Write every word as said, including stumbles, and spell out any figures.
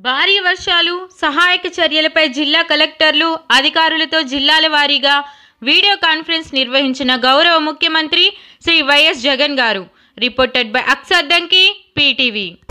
భారీ వర్షాలు సహాయక చర్యలపై జిల్లా కలెక్టర్లు అధికారులతో జిల్లాల వారీగా వీడియో కాన్ఫరెన్స్ నిర్వహించిన గౌరవ ముఖ్యమంత్రి శ్రీ వైఎస్ జగన్ గారు. Reported by Aksar Danki, PTV.